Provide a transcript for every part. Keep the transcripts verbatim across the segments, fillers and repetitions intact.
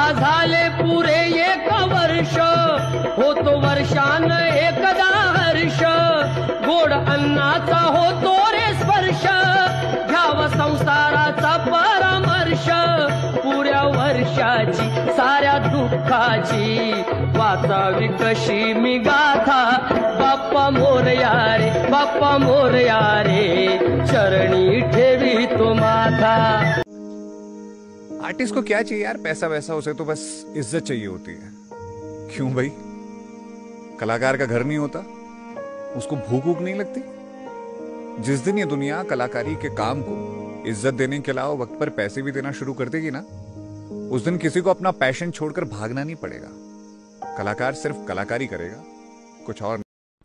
झाले पुरे एक वर्ष, होतो वर्षान एकदा हर्ष, गोड अन्नाचा होतो रे स्पर्श, घ्यावा संसाराचा परामर्श, पुऱ्या वर्षाची साऱ्या दुःखाची वाचावी कशी मी गाथा, बाप्पा मोरया रे बाप्पा मोरया रे, चरणी ठेवी तो माथा। आर्टिस्ट को क्या चाहिए यार, पैसा वैसा, उसे तो बस इज्जत चाहिए होती है। क्यों भाई, कलाकार का घर नहीं होता, उसको भूख भूख नहीं लगती? जिस दिन ये दुनिया कलाकारी के काम को इज्जत देने के अलावा वक्त पर पैसे भी देना शुरू कर देगी ना, उस दिन किसी को अपना पैशन छोड़कर भागना नहीं पड़ेगा। कलाकार सिर्फ कलाकारी करेगा, कुछ और नहीं।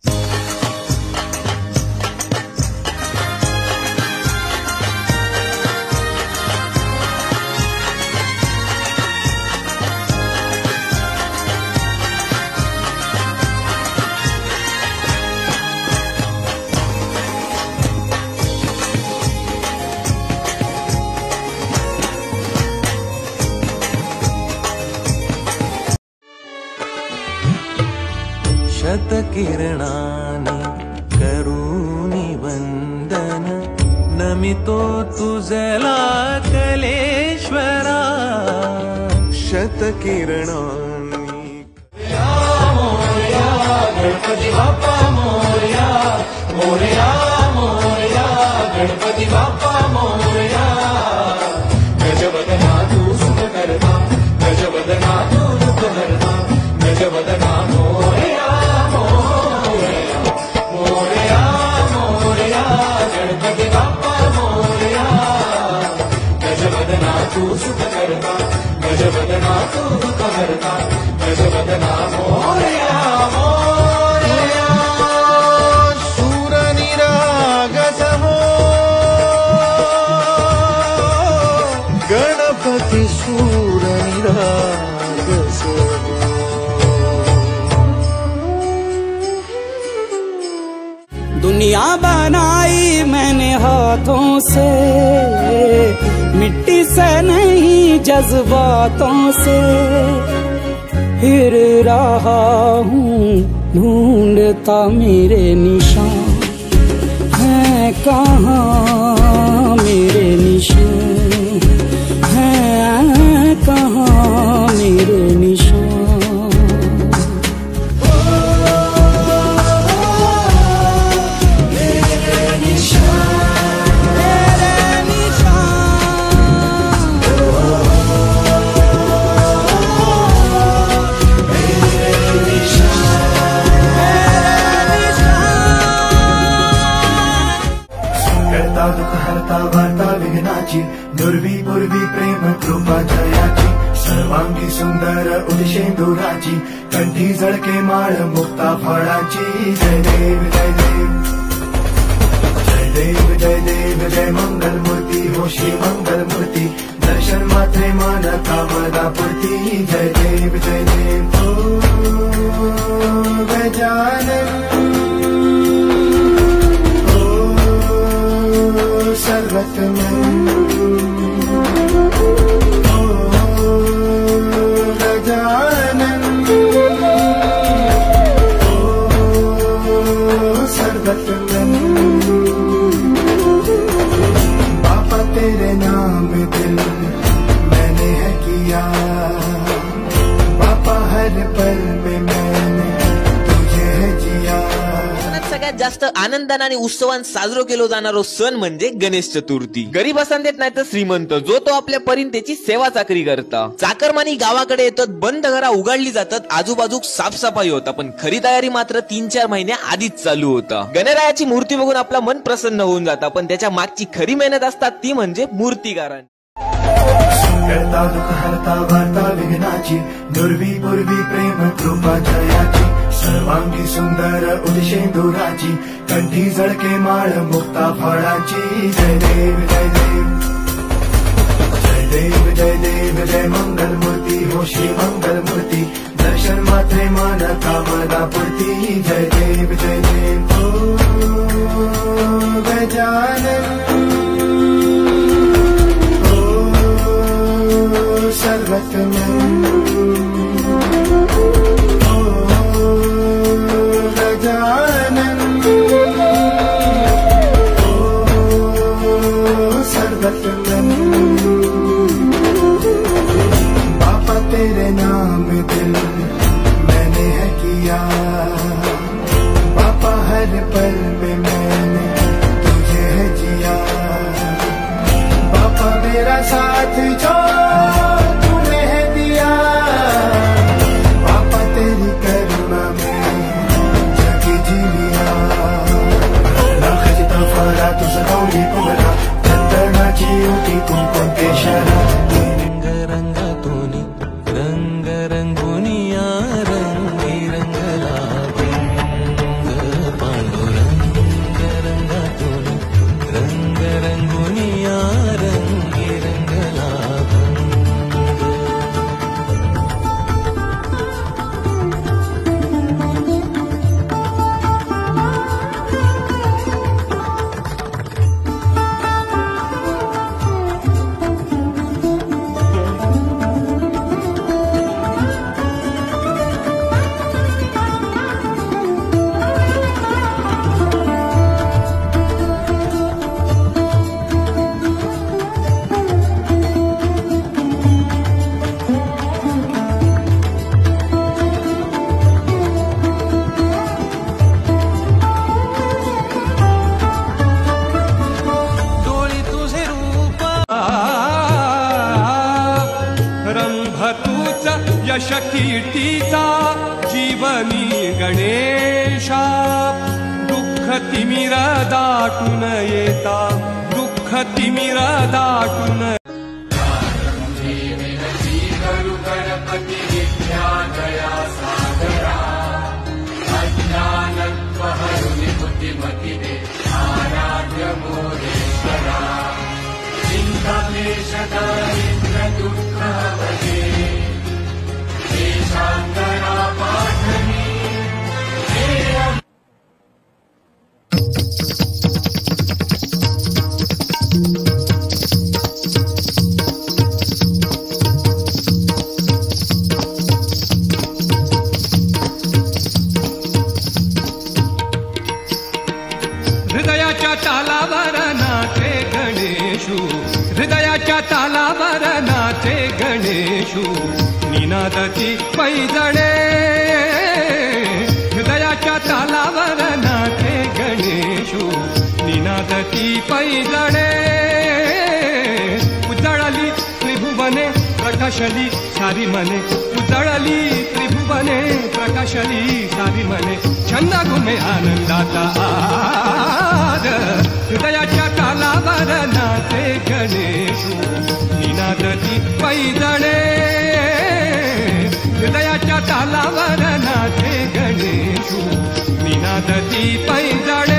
शतकिरणानि करूनि वंदन, नमितो तुझला कलेश्वरा। शतकिरणानि मोरया गणपती बाप्पा मोरया, मोरया मोरया गणपती बाप्पा मोरया, गजवदना तू सुख करता, गजवदना तू दुःख हरता, गजवदना मोरया तू सुख करता, गजवदना तू दुःख हरता, गजवदना मोरया मोरया। सूर निरागस हो गणपती, सूर निरागस हो। दुनिया बनाई मैंने हाथों से, मिट्टी से नहीं जज्बातों से, फिर रहा हूँ ढूंढता मेरे निशान, हैं कहाँ मेरे निशान, हैं कहाँ मेरे निशान। दुःख हरता वार्ता विघ्नाची, दुर्वी पूर्वी प्रेम कृपा जयाची, सर्वांगी सुंदर उदिशेंदुराची, कंठी झळके माळ मुक्ता फळाची। जय देव जय देव जय देव जय देव जय मंगल मूर्ती, हो श्री मंगल मूर्ती, दर्शन मात्रे मान कामना पूर्ती। जय देव जय देव ओ गजानन सर्वतमन, ओ गजानन ओ सर्वतमन। बापा तेरे नाम दिल मैंने है किया, बापा हर पल में मैंने तुझे है जिया। सगळ्यात जास्त आनंदाने आणि उत्सवान साजरा केला जाणारा सण म्हणजे गणेश चतुर्थी। गरीब असन देत नाही तर श्रीमंत, जो तो आपल्या परीन त्याची सेवा चाकरी करता। चाकरमानी गावाकडे येतात, बंद घरा उघडली जातात, आजूबाजूक साफसफाई होता, पण खरी तयारी मात्र तीन चार महिने आधीच चालू होता। गणरायाची मूर्ती बघून आपला मन प्रसन्न होऊन जाता, पण त्याच्या मागची खरी मेहनत असतात ती म्हणजे मूर्तिकारांची। करता दुःख हरता वार्ता विघ्नाची, दुर्वी पूर्वी प्रेम कृपा जयाची, सर्वांगी सुंदर उदिशेंदुराची, कंठी झळके माळ मुक्ता फळाची। जय देव जय देव जय देव जय देव जय मंगल मूर्ती, हो श्री मंगल मूर्ती, दर्शन मात्रे मान कामना पूर्ती। जय देव जय देव ओ गजानन ओ सर्वतमन ओ गजानन ओ सर्वतमन बापा तेरे नाम दिल मैंने है किया बापा हर पल में मैंने तुझे है जिया बापा मेरा साथ जो तूने है दिया बापा तेरी करुणा में जगी जी लिया ना खजिता फरा तुझ गौरी पुरा चंदनाची उठी कुंकुम केशरा रंग रंगातूनी रंग रंगुनिया रंगी रंगला रंग पांडुरंग रंगातूनी रंग रंगुनिया रंगी रंगला यश कीर्तीचा जीवनी गणेशा दुःख तिमिर दाटून येता दुःख तिमिर दाटून हृदयाच्या तालावर नाचे गणेशू हृदयाच्या तालावर नाचे गणेशू निनादती पैजणे हृदयाच्या तालावर नाचे गणेशू निनादती पैजणे उजळली त्रिभुवने प्रकाशली सारी मने उजळली त्रिभुवने प्रकाशली सारी मने छंद घुमे आनंदाचा आद हृदयाच्या तालावर नाचे गणेशू निनादती पैजणे हृदयाच्या तालावर नाचे गणेशू निनादती पैजणे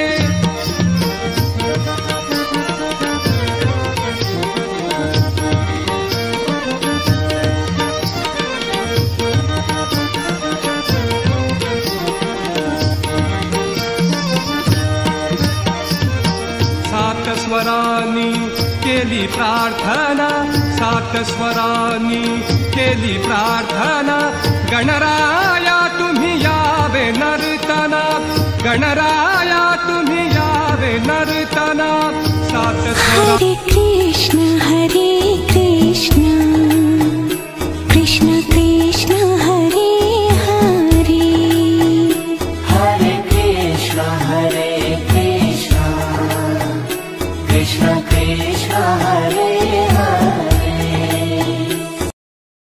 स्वरानी केली प्रार्थना सात स्वरानी केली प्रार्थना गणराया तुम्ही यावे नर्तना गणराया तुम्ही यावे नर्तना सात स्वरा हरे कृष्ण हरे कृष्ण कृष्ण कृष्ण हरे हरे हरे कृष्ण हरे कृष्ण कृष्ण कृष्ण हरे हरे